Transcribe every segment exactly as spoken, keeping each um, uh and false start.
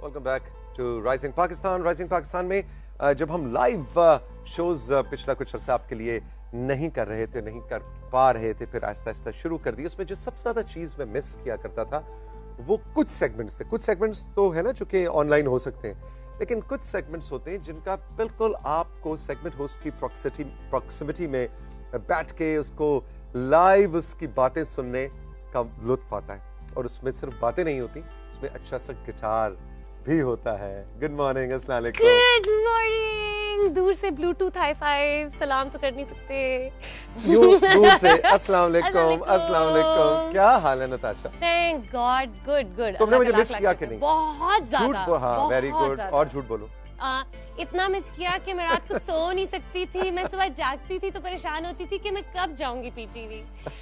Welcome back to rising Pakistan. Rising Pakistan में जब हम लाइव शोज पिछला कुछ अर्सा आपके लिए नहीं कर रहे थे, नहीं कर पा रहे थे, फिर आहिस्ता आहिस्ता शुरू कर दिए। उसमें जो सबसे ज्यादा चीज मैं मिस किया करता था वो कुछ सेगमेंट्स थे। कुछ सेगमेंट्स तो है ना जो कि ऑनलाइन हो सकते हैं, लेकिन कुछ सेगमेंट्स होते हैं जिनका बिल्कुल आपको सेगमेंट होस्ट की प्रॉक्सिमिटी प्रॉक्सिमिटी में बैठ के उसको लाइव उसकी बातें सुनने का लुत्फ आता है। और उसमें सिर्फ बातें नहीं होती, उसमें अच्छा सा गिटार भी होता है। गुड मॉर्निंग, अस्सलाम वालेकुम। Good morning. दूर से ब्लूटूथ हाई फाइव, सलाम तो कर नहीं सकते। यूं दूर से अस्सलाम वालेकुम, अस्सलाम वालेकुम। क्या हाल है Natasha? Thank God, good good. तुमने मुझे मिस किया कि नहीं? बहुत ज्यादा। झूठ, हाँ, वेरी गुड। और झूठ बोलो। आ, इतना मिस किया कि मैं रात को सो नहीं सकती थी। मैं सुबह जागती थी तो परेशान होती थी कि मैं कब जाऊंगी पीटीवी।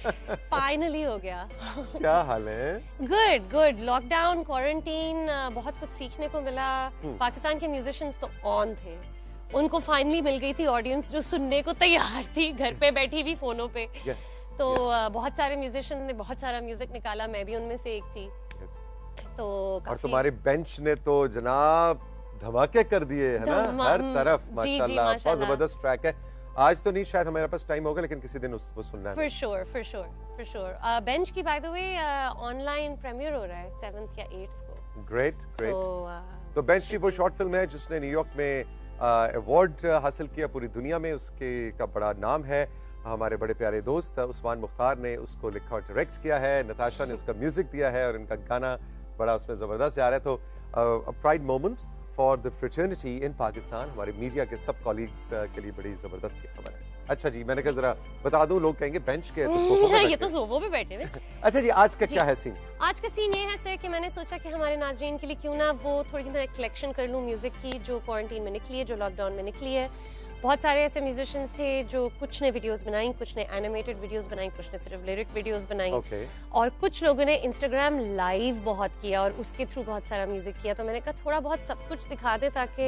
फाइनली हो गया। क्या हाल है? Good good. लॉकडाउन, क्वारंटीन, बहुत कुछ सीखने को मिला। पाकिस्तान के म्यूजिशियंस तो ऑन थे, उनको फाइनली मिल गई थी ऑडियंस जो सुनने को तैयार थी, घर पे बैठी हुई फोनों पे। yes, तो yes. बहुत सारे म्यूजिशियंस ने बहुत सारा म्यूजिक निकाला, मैं भी उनमें से एक थी। yes. तो और तुम्हारे बेंच ने तो जनाब धमाके कर दिए है ना, हर तरफ। माशाल्लाह, बहुत जबरदस्त ट्रैक है। आज तो नहीं, शायद हमारे पास टाइम होगा, लेकिन किसी दिन उसको सुनना है। For sure, for sure, for sure. Bench की by the way online premiere हो रहा है सेवंथ या एट्थ को। Great great. So, uh, तो बेंच की वो शॉर्ट फिल्म है जिसने न्यूयॉर्क में अवार्ड हासिल किया, पूरी दुनिया में उसके का बड़ा नाम है। हमारे बड़े प्यारे दोस्त उस्मान मुख्तार ने उसको लिखा और डायरेक्ट किया है, नताशा ने उसका म्यूजिक दिया है और इनका गाना बड़ा उसमें जबरदस्त जा रहा है। तो pride moment for the fraternity in Pakistan, हमारे मीडिया के सब कॉलीग्स के लिए बड़ी जबरदस्त खबर है। अच्छा जी, मैंने कहा जरा बता दूं, लोग कहेंगे बेंच के तो सोफों पे ये तो सोफों पे बैठे हुए। अच्छा जी, आज का क्या है सीन? आज का सीन ये है सर कि मैंने सोचा कि हमारे नाजरीन के लिए क्यों ना वो थोड़ी मैं कलेक्शन कर लूं म्यूजिक की, जो क्वारंटीन में निकली है, जो लॉकडाउन में निकली है। बहुत सारे ऐसे म्यूजिशियंस थे जो कुछ ने वीडियोस बनाई, कुछ ने एनिमेटेड वीडियोस बनाई, कुछ ने सिर्फ लिरिक वीडियोस बनाई, okay. और कुछ लोगों ने इंस्टाग्राम लाइव बहुत किया और उसके थ्रू बहुत सारा म्यूजिक किया। तो मैंने कहा थोड़ा बहुत सब कुछ दिखा दे ताकि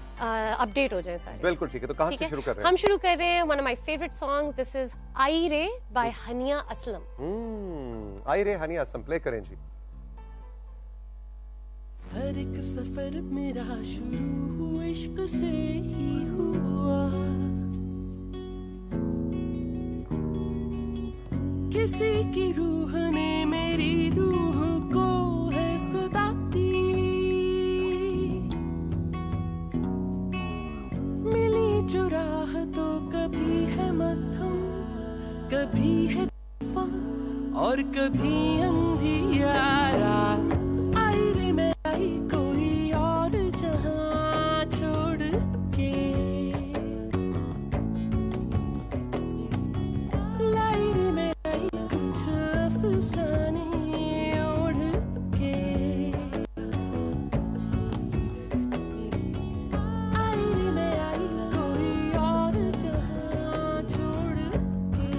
अपडेट हो जाए सारे। बिल्कुल ठीक है। तो कहां से शुरू कर रहे हैं? हम शुरू कर रहे हैं one of my favourite songs, this is Aayi Re by Hania Aslam. Hmm, Aayi Re Hania Aslam, play करें जी। हर एक सफर मेरा शुरू इश्क से ही हुआ, किसी की रूह ने मेरी रूह को है सदा दी, मिली जो राह तो कभी है मध्यम, कभी है तूफान और कभी अंधियारा। कोई और जहां छोड़ के लाई रे में आई कुछ अफसाने ओढ़ के, आई रे में आई कोई और जहां छोड़ के।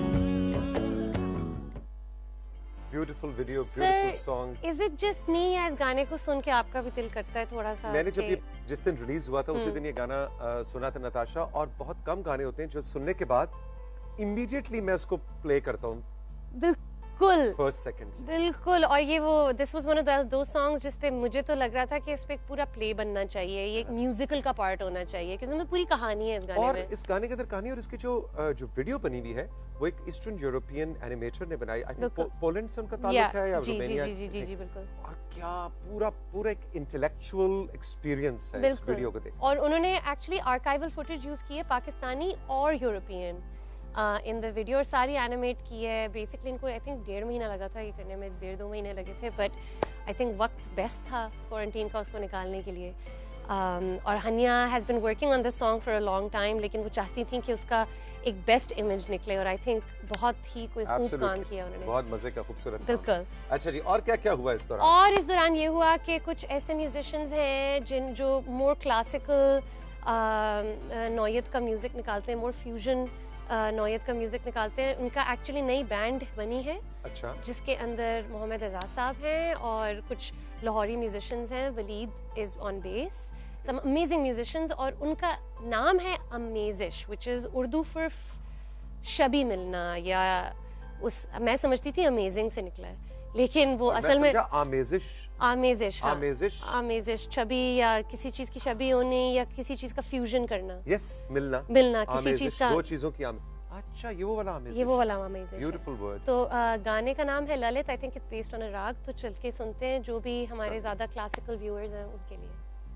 Beautiful video, beautiful song. Is it just me या इस गाने को सुन के आपका भी दिल करता है थोड़ा सा? मैंने जब ये जिस दिन रिलीज हुआ था उसी दिन ये गाना आ, सुना था नताशा, और बहुत कम गाने होते हैं जो सुनने के बाद इमीडिएटली मैं उसको प्ले करता हूँ। बिल्कुल फर्स्ट सेकंड्स बिल्कुल। और ये वो this was one of those songs जिस पे मुझे तो लग रहा था कि इस पे एक पूरा प्ले बनना चाहिए, ये एक म्यूजिकल का पार्ट होना चाहिए क्योंकि इसमें पूरी कहानी है इस गाने और में। इस गाने के अंदर कहानी और इसकी जो जो वीडियो बनी हुई है वो एक ईस्टर्न यूरोपियन एनिमेटर ने बनाई। आई थिंक पोलैंड से उनका ताल्लुक है या रोमानिया। जी जी जी जी बिल्कुल। और क्या पूरा पूरा एक इंटेलेक्चुअल एक्सपीरियंस है इस वीडियो को देख। और उन्होंने एक्चुअली आर्काइवल फुटेज यूज की है पाकिस्तानी और यूरोपियन इन द वीडियो, और सारी एनिमेट की है। बेसिकली इनको आई थिंक डेढ़ महीना लगा था ये करने में, डेढ़ दो महीने लगे थे, बट आई थिंक वक्त बेस्ट था क्वारंटीन का उसको निकालने के लिए। Um, और Haniya has been working on this song for a long time, लेकिन वो चाहती थी कि उसका एक बेस्ट इमेज निकले, और आई थिंक बहुत ही कोई खूब काम किया उन्होंने। बहुत मजे का, खूबसूरत। बिल्कुल। अच्छा जी, और क्या क्या हुआ इस दौरान? और इस दौरान ये हुआ कि कुछ ऐसे म्यूजिशियंस हैं जिन जो मोर क्लासिकल नौयत का म्यूजिक निकालते हैं, मोर फ्यूजन नौयत का म्यूजिक निकालते हैं। उनका एक्चुअली नई बैंड बनी है, अच्छा, जिसके अंदर मोहम्मद एजाज साहब हैं और कुछ लाहौरी म्यूजिशियंस हैं, Waleed is on bass, some amazing musicians, और उनका नाम है Amazish, which is Urdu for शबी मिलना, या उस मैं समझती थी अमेजिंग से निकला है लेकिन वो असल में आमेजिश आमेजिश हाँ, आमेजिश आमेजिश छवि या किसी चीज की छवि होने या किसी चीज का फ्यूजन करना। यस मिलना मिलना किसी चीज का, दो चीजों की आम... अच्छा ये वो वाला आमेजिश, ये वो वाला आमेजिश, ब्यूटीफुल वर्ड। तो आ, गाने का नाम है Lalit, I think it's based on a raag. तो चल के सुनते हैं जो भी हमारे ज्यादा क्लासिकल व्यूअर्स हैं उनके लिए।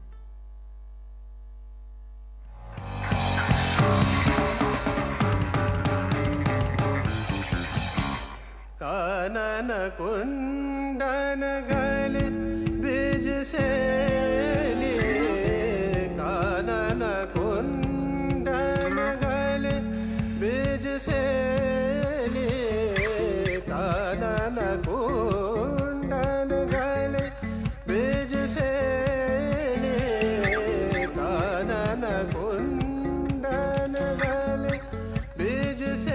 कानन कुंडन गल ब्रिज से कानन कुंडन गल ब्रिज से कानन कुंडन गल ब्रिज से कानन कुंडन गल ब्रिज से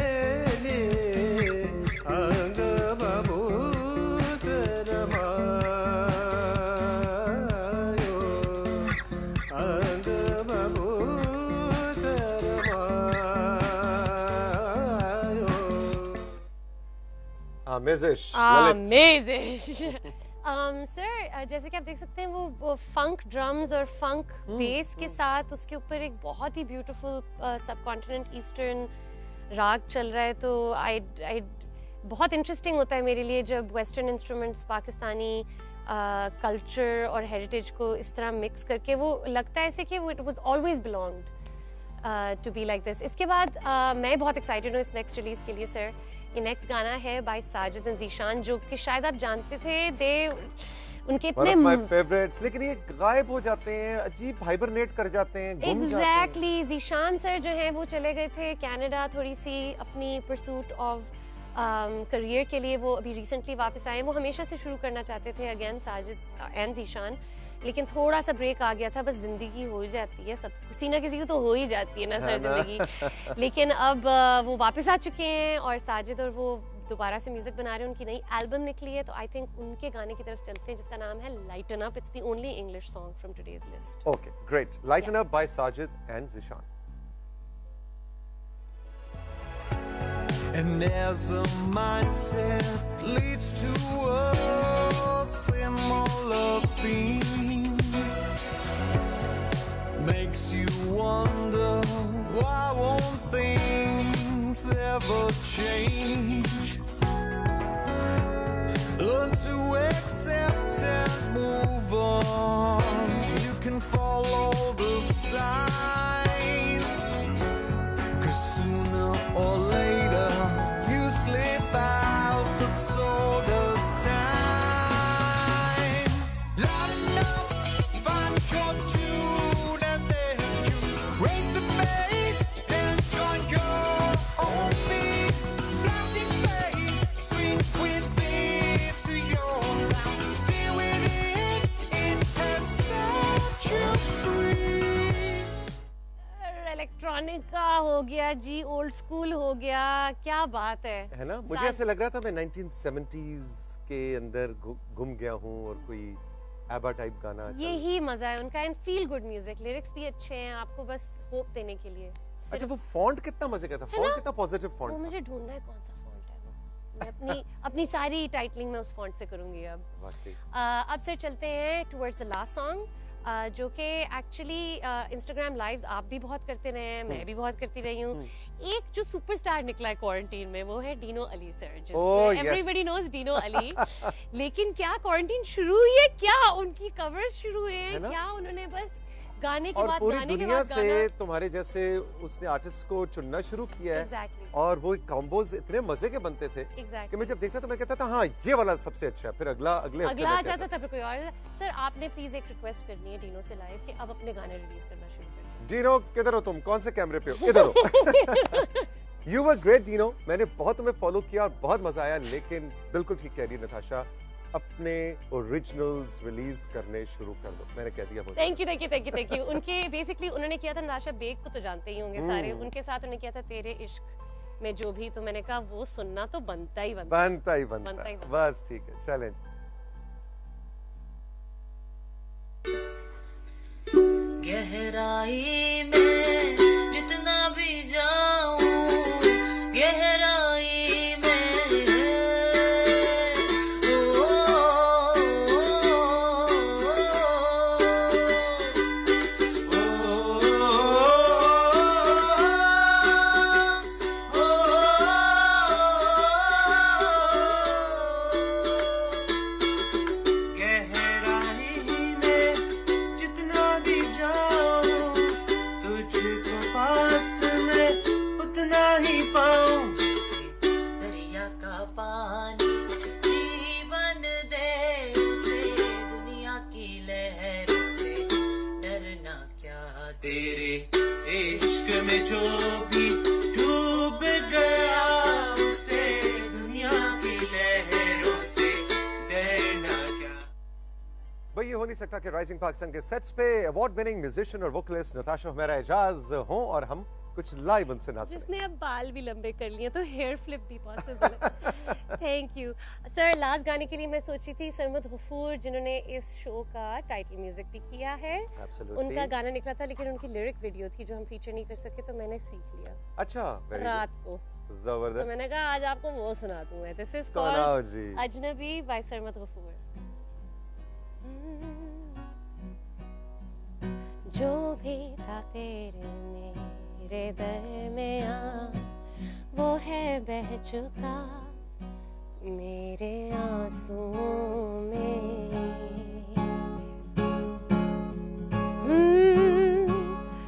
Amazish. Amazish. um, sir, uh, जैसे कि आप देख सकते हैं वो, वो फंक ड्रम्स और फंक बेस के साथ उसके ऊपर एक बहुत ही ब्यूटीफुल सबकॉन्टिनेंट ईस्टर्न राग चल रहा है। तो आई आई बहुत इंटरेस्टिंग होता है मेरे लिए जब western instruments Pakistani culture uh, और हेरिटेज को इस तरह मिक्स करके, वो लगता है ऐसे कि वो it was always belonged to be like this. इसके बाद uh, मैं बहुत एक्साइटेड हूँ इस नेक्स्ट रिलीज के लिए सर। ये नेक्स्ट गाना है बाय साजिद एंड ज़ीशान, जो कि शायद आप जानते थे, दे उनके इतने one of my favorites, लेकिन ये गायब हो जाते हैं, अजीब हाइबरनेट कर जाते हैं, गुम exactly. जाते हैं। एग्जैक्टली, ज़ीशान सर जो है वो चले गए थे कनाडा थोड़ी सी अपनी परसूट ऑफ करियर के लिए। वो अभी रिसेंटली वापस आए हैं। वो हमेशा से शुरू करना चाहते थे अगेन साजिद एंड ज़ीशान, लेकिन थोड़ा सा ब्रेक आ गया था। बस जिंदगी हो ही जाती है, सब किसी ना किसी को तो हो ही जाती है ना सर जिंदगी। लेकिन अब वो वापस आ चुके हैं और साजिद और वो दोबारा से म्यूजिक बना रहे हैं। उनकी नई एल्बम निकली है, तो आई थिंक उनके गाने की तरफ चलते हैं जिसका नाम है lighten up. It's the only English song from today's list. Okay great, lighten up by Sajid and Zeeshan. And as a mindset leads to a similar theme, makes you wonder why won't things ever change? Learn to accept and move on. You can follow the signs, 'cause sooner or later you slip out, but so does time. Lighten up, find your tune, and then you raise the bass and join your own beat. Blasting space, swing within to your sound. Stay within, it has set you free. Electronic का हो गया जी, old school हो गया, क्या बात है है ना। मुझे ऐसे लग रहा था मैं नाइनटीन सेवेंटीज़ के अंदर घूम गया हूँ और कोई एबा टाइप गाना। यही मजा है उनका, and feel good music, lyrics भी अच्छे हैं आपको बस होप देने के लिए। अच्छा वो फॉन्ट कितना मजे का था, फॉन्ट कितना पॉजिटिव फॉन्ट वो था। मुझे ढूंढना है कौन सा फॉन्ट है वो। मैं अपनी अपनी सारी टाइटलिंग में उस फॉन्ट से करूंगी अब। uh, अब सर चलते हैं towards the last song, Uh, जो कि एक्चुअली इंस्टाग्राम लाइव्स आप भी बहुत करते रहे हैं, मैं भी बहुत करती रही हूँ। एक जो सुपरस्टार निकला है क्वारंटीन में वो है डीनो अली सर, जिसको एवरीबॉडी नोज डीनो अली। लेकिन क्या क्वारंटीन शुरू हुई है, क्या उनकी कवर्स शुरू हुए हैं, क्या उन्होंने बस गाने के बाद पूरी गाने दुनिया के बाद से गाना। तुम्हारे जैसे उसने आर्टिस्ट को चुनना शुरू किया है। Exactly. और वो कॉम्बोज इतने मजे के बनते थे exactly. कि मैं जब देखता तो मैं कहता था हाँ ये वाला सबसे अच्छा है, फिर अगला अगले अगला आ जाता था, फिर कोई और। सर आपने प्लीज एक रिक्वेस्ट करनी है डीनो से लाइव कि अब अपने गाने रिलीज करना शुरू करें। डीनो किधर हो तुम, कौन से कैमरे पे हो, इधर हो। यू वर ग्रेट डीनो, मैंने बहुत तुम्हें फॉलो किया और बहुत मजा आया, लेकिन बिल्कुल ठीक कह रही नताशा, अपने ओरिजिनल्स रिलीज करने शुरू कर दो। मैंने कह दिया। Thank you thank you thank you thank you. उनके बेसिकली उन्होंने किया था नताशा बेग को तो जानते ही होंगे सारे, उनके साथ उन्होंने किया था तेरे इश्क में जो भी, तो मैंने कहा वो सुनना तो बनता ही बनता बनता ही बनता, बनता ही बनता। बस ठीक है, चलें। गहराई में जितना भी जाऊं, गहराई में नहीं सकता कि राइजिंग पाकिस्तान के सेट्स पे अवार्ड विनिंग म्यूजिशियन और वोकलिस्ट नताशा हुमैरा एजाज हों और हम कुछ लाइव उनसे ना सुने। जिसने अब बाल भी लंबे कर लिए तो हेयर फ्लिप भी पॉसिबल है। Thank you sir. लास्ट गाने के लिए मैं सोची थी सरमद गफूर जिन्होंने इस शो का टाइटल म्यूजिक भी किया है, Absolutely. उनका गाना निकला था लेकिन उनकी लिरिक वीडियो थी जो हम फीचर नहीं कर सके, तो मैंने सीख लिया अच्छा, very good. रात को। तो जबरदस्त। मैंने कहा आज आपको वो सुना दूं मैं। दिस इज सुनाओ कॉल्ड जी। अजनबी बाय सरमद गफूर। जो भी था तेरे मेरे दरमियां वो है बह चुका मेरे आंसुओं में। हम्म,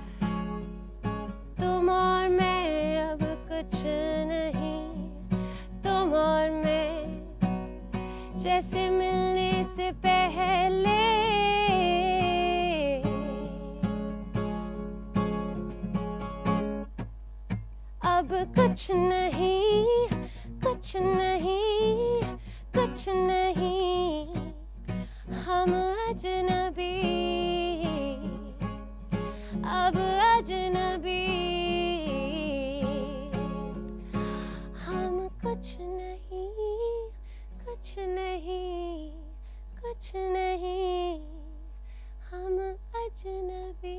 तुम और मैं अब कुछ नहीं, तुम और मैं जैसे मिलने से पहले। अब कुछ नहीं, कुछ नहीं, कुछ नहीं, हम अजनबी, अब अजनबी, हम कुछ नहीं, कुछ नहीं, कुछ नहीं, हम अजनबी।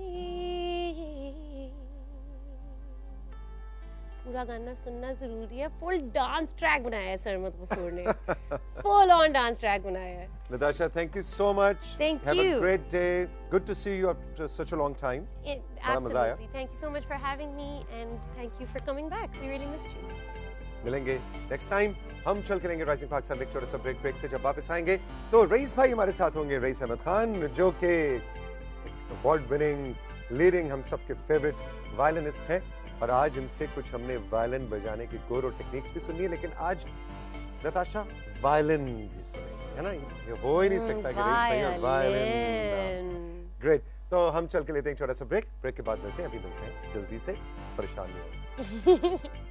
पूरा गाना सुनना जरूरी है। फुल डांस ट्रैक बनाया है सरमद गफूर ने। फुल ऑन डांस ट्रैक बनाया है। Natasha, thank you so much. Thank Have you. a great day. Good to see you after such a long time. It, बड़ा मजा आया। absolutely. Thank you so much for having me and thank you for coming back. We really missed you. मिलेंगे next time. हम चल करेंगे rising Pakistan एक छोटा सा ब्रेक। ब्रेक से जब वापस आएंगे तो रईस भाई हमारे साथ होंगे, रईस अहमद खान जो कि अवार्ड विनिंग लीडिंग हम सबके फेवरेट वायलिनिस्ट हैं, और आज इनसे कुछ हमने वायलिन बजाने की गोर और टेक्निक्स भी सुनी है, लेकिन आज नताशा वायलिन भी सुनेंगे, है ना? ये हो ही नहीं सकता कि रईस भैया वायलिन। ग्रेट। तो हम चल के लेते हैं छोटा सा ब्रेक। ब्रेक के बाद मिलते हैं, अभी मिलते हैं जल्दी से, परेशान नहीं हो।